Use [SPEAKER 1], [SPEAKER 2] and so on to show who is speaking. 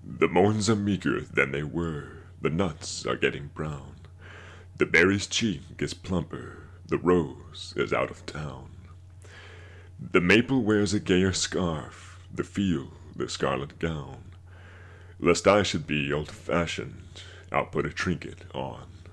[SPEAKER 1] The morns are meeker than they were, the nuts are getting brown. The berry's cheek is plumper, the rose is out of town. The maple wears a gayer scarf, the field the scarlet gown. Lest I should be old-fashioned, I'll put a trinket on.